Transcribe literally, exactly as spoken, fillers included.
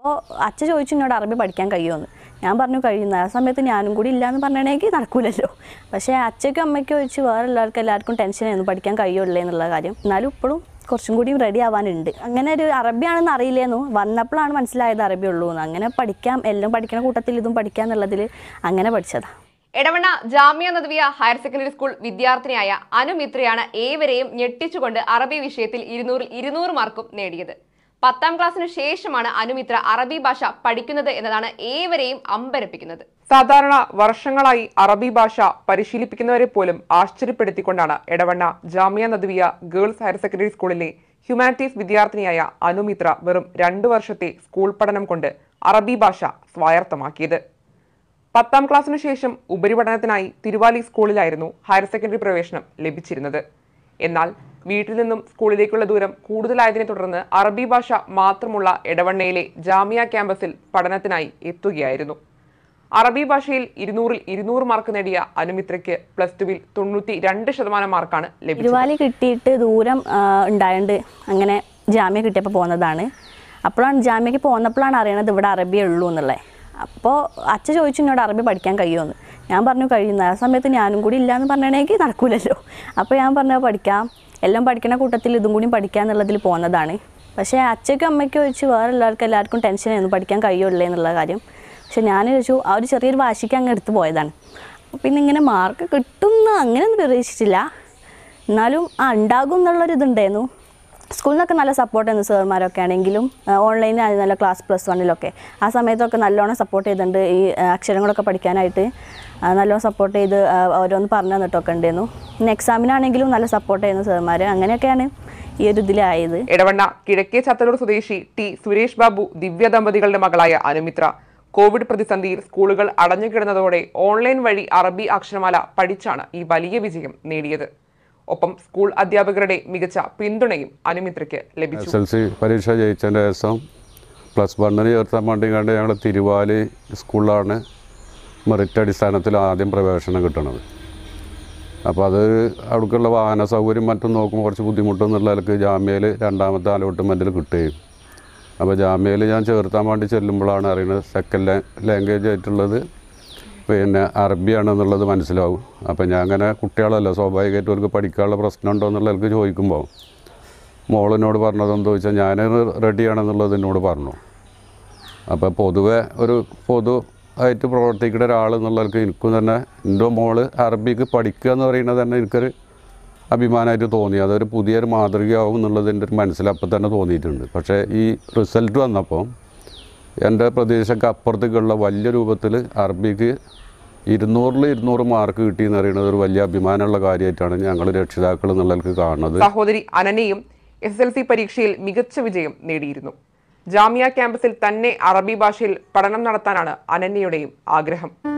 അപ്പോൾ അച്ഛൻ ചോദിച്ചു എന്നോട് അറബി പഠിക്കാൻ കഴിയുമെന്ന്. ഞാൻ പറഞ്ഞു കഴിയുന്ന ആ സമയത്ത് ഞാനും കൂടി ഇല്ലയെന്ന് പറഞ്ഞിട്ടുണ്ടെങ്കിൽ നടക്കൂലല്ലോ. പക്ഷേ അച്ഛയ്ക്കും അമ്മയ്ക്കും ചോദിച്ചു വേറെ എല്ലാവർക്കും എല്ലാവർക്കും ടെൻഷനായിരുന്നു പഠിക്കാൻ കഴിയുള്ളേ എന്നുള്ള കാര്യം. എന്നാലും ഇപ്പോഴും കുറച്ചും കൂടി റെഡി ആവാനുണ്ട്. അങ്ങനെ ഒരു അറബിയാണെന്ന് അറിയില്ലേന്നു, വന്നപ്പോഴാണ് മനസ്സിലായത് അറബി ഉള്ളൂ എന്ന്. അങ്ങനെ പഠിക്കാം, എല്ലാം പഠിക്കുന്ന കൂട്ടത്തിൽ ഇതും പഠിക്കുക എന്നുള്ളതിൽ അങ്ങനെ പഠിച്ചതാണ്. Edavanna Jamia Nadwiya higher secondary school വിദ്യാർത്ഥിനിയായ അനുമിത്രയാണ് ഏവരെയും ഞെട്ടിച്ചുകൊണ്ട് അറബി വിഷയത്തിൽ ഇരുന്നൂറിൽ ഇരുന്നൂറ് മാർക്കും നേടിയത്. പത്താം ക്ലാസ്സിനു ശേഷമാണ് അനുമിത്ര അറബി ഭാഷ പഠിക്കുന്നത് എന്നതാണ് ഏവരെയും അമ്പരപ്പിക്കുന്നത്. സാധാരണ വർഷങ്ങളായി അറബി ഭാഷ പരിശീലിപ്പിക്കുന്നവരെ പോലും ആശ്ചര്യപ്പെടുത്തിക്കൊണ്ടാണ് Edavanna Jamia Nadwiya girls higher secondary സ്കൂളിലെ ഹ്യൂമാനിറ്റീസ് വിദ്യാർത്ഥിനിയായ അനുമിത്ര വെറും രണ്ടു വർഷത്തെ സ്കൂൾ പഠനം കൊണ്ട് അറബി ഭാഷ സ്വായത്തമാക്കിയത്. പത്താം ക്ലാസ്സിനു ശേഷം ഉപരിപഠനത്തിനായി തിരുവാലി സ്കൂളിലായിരുന്നു ഹയർ സെക്കൻഡറി പ്രവേശനം ലഭിച്ചിരുന്നത്. എന്നാൽ വീട്ടിൽ നിന്നും സ്കൂളിലേക്കുള്ള ദൂരം കൂടുതലായതിനെ തുടർന്ന് അറബി ഭാഷ മാത്രമുള്ള എടവണ്ണയിലെ ജാമിയ ക്യാമ്പസിൽ പഠനത്തിനായി എത്തുകയായിരുന്നു. അറബി ഭാഷയിൽ ഇരുന്നൂറിൽ ഇരുന്നൂറ് മാർക്ക് നേടിയ അനുമിത്രയ്ക്ക് പ്ലസ് ടുവിൽ തൊണ്ണൂറ്റി രണ്ട് ശതമാനം മാർക്കാണ് ലഭിച്ചത്. തിരുവാലി കിട്ടിയിട്ട് ദൂരം ഉണ്ടായതുകൊണ്ട് അങ്ങനെ ജാമ്യ കിട്ടിയപ്പോൾ പോകുന്നതാണ്. അപ്പോഴാണ് ജാമ്യക്ക് പോകുന്നപ്പോഴാണ് അറിയണത് ഇവിടെ അറബിയേ ഉള്ളൂ എന്നുള്ളത്. അപ്പോൾ അച്ഛൻ ചോദിച്ചു എന്നോട് അറബി പഠിക്കാൻ കഴിയുമെന്ന്. ഞാൻ പറഞ്ഞു കഴിയുന്ന ആ സമയത്ത് ഞാനും കൂടി ഇല്ലയെന്ന് പറഞ്ഞിട്ടുണ്ടെങ്കിൽ നടക്കൂലല്ലോ. അപ്പോൾ ഞാൻ പറഞ്ഞു പഠിക്കാം, എല്ലാം പഠിക്കുന്ന കൂട്ടത്തിൽ ഇതും കൂടി പഠിക്കുക എന്നുള്ളതിൽ പോകുന്നതാണ്. പക്ഷേ അച്ഛയ്ക്കും അമ്മയ്ക്കും ചോദിച്ചു വേറെ എല്ലാവർക്കും എല്ലാവർക്കും ടെൻഷനായിരുന്നു പഠിക്കാൻ കഴിയുള്ളേ എന്നുള്ള കാര്യം. പക്ഷെ ഞാൻ ചോദിച്ചു ആ ഒരു ചെറിയൊരു വാശിക്ക് അങ്ങ് എടുത്ത് പോയതാണ്. പിന്നെ ഇങ്ങനെ മാർക്ക് കിട്ടുമെന്ന് അങ്ങനെയൊന്നും പ്രതീക്ഷിച്ചില്ല. എന്നാലും ആ ഉണ്ടാകും എന്നുള്ളൊരിതുണ്ടായിരുന്നു. സ്കൂളിൽ നിന്നൊക്കെ നല്ല സപ്പോർട്ടായിരുന്നു. സാർമാരൊക്കെ ആണെങ്കിലും ഓൺലൈനിൽ നല്ല ക്ലാസ് പ്ലസ് വണ്ണിലൊക്കെ ആ സമയത്തൊക്കെ നല്ലോണം സപ്പോർട്ട് ചെയ്തിട്ടുണ്ട്. ഈ അക്ഷരങ്ങളൊക്കെ പഠിക്കാനായിട്ട് നല്ലോണം സപ്പോർട്ട് ചെയ്ത് ഓരോന്ന് പറഞ്ഞു തന്നിട്ടൊക്കെ ഉണ്ടായിരുന്നു. പിന്നെ എക്സാമിനാണെങ്കിലും നല്ല സപ്പോർട്ട് ചെയ്യുന്ന സാർമാർ. അങ്ങനെയൊക്കെയാണ് ഈ ഒരു ഇതിലായത്. എടവണ്ണ കിഴക്കേ ചത്തലൂർ സ്വദേശി ടി സുരേഷ് ബാബു ദിവ്യ ദമ്പതികളുടെ മകളായ അനുമിത്ര കോവിഡ് പ്രതിസന്ധിയിൽ സ്കൂളുകൾ അടഞ്ഞുകിടന്നതോടെ ഓൺലൈൻ വഴി അറബി അക്ഷരമാല പഠിച്ചാണ് ഈ വലിയ വിജയം നേടിയത്. ഒപ്പം സ്കൂൾ അധ്യാപകരുടെ മികച്ച പിന്തുണയും അനുമിത്രയ്ക്ക് ലഭിച്ചു. എസ് എൽ സി പരീക്ഷ ജയിച്ചതിൻ്റെ ശേഷം പ്ലസ് വണ്ണിന് ചേർത്താൻ വേണ്ടി കണ്ട് ഞങ്ങൾ തിരുവാലി സ്കൂളിലാണ് മെറിറ്റ് അടിസ്ഥാനത്തിൽ ആദ്യം പ്രവേശനം കിട്ടുന്നത്. അപ്പോൾ അത് അവിടേക്കുള്ള വാഹന സൗകര്യം മറ്റും നോക്കുമ്പോൾ കുറച്ച് ബുദ്ധിമുട്ടെന്നുള്ളതിലേക്ക് ജാമ്യയിൽ രണ്ടാമത്തെ അലോട്ട്മെൻറ്റിൽ കിട്ടുകയും അപ്പോൾ ജാമ്യയിൽ ഞാൻ ചേർത്താൻ വേണ്ടി ചെല്ലുമ്പോഴാണ് അറിയുന്നത് സെക്കൻഡ് ലാംഗ്വേജ് ആയിട്ടുള്ളത് പിന്നെ അറബിയാണെന്നുള്ളത് മനസ്സിലാവും. അപ്പം ഞാൻ അങ്ങനെ കുട്ടികളല്ല സ്വാഭാവികമായിട്ടും അവർക്ക് പഠിക്കാനുള്ള പ്രശ്നമുണ്ടോ എന്നുള്ളവർക്ക് ചോദിക്കുമ്പോൾ മോളിനോട് പറഞ്ഞതെന്ന് ചോദിച്ചാൽ ഞാൻ റെഡിയാണെന്നുള്ളത് എന്നോട് പറഞ്ഞു. അപ്പോൾ പൊതുവെ ഒരു പൊതു ആയിട്ട് പ്രവർത്തിക്കുന്ന ഒരാൾ എന്നുള്ളവർക്ക് എനിക്കും തന്നെ എൻ്റെ മോള് അറബിക്ക് പഠിക്കുക എന്ന് പറയുന്നത് തന്നെ എനിക്കൊരു അഭിമാനമായിട്ട് തോന്നി. അതൊരു പുതിയൊരു മാതൃകയാവും എന്നുള്ളത് എൻ്റെ ഒരു മനസ്സിലപ്പം തന്നെ തോന്നിയിട്ടുണ്ട്. പക്ഷേ ഈ റിസൾട്ട് വന്നപ്പോൾ എൻ്റെ പ്രദേശമൊക്കെ അപ്പുറത്തേക്കുള്ള വലിയ രൂപത്തിൽ അറബിക്ക് ഇരുന്നൂറിൽ ഇരുന്നൂറ് മാർക്ക് കിട്ടിയെന്ന് പറയുന്നത് ഒരു വലിയ അഭിമാനമുള്ള കാര്യമായിട്ടാണ് ഞങ്ങൾ രക്ഷിതാക്കൾ എന്നുള്ളവർക്ക് കാണുന്നത്. സഹോദരി അനനയും എസ് എൽ സി പരീക്ഷയിൽ മികച്ച വിജയം നേടിയിരുന്നു. ജാമിയ ക്യാമ്പസിൽ തന്നെ അറബി ഭാഷയിൽ പഠനം നടത്താനാണ് അനന്യയുടെയും ആഗ്രഹം.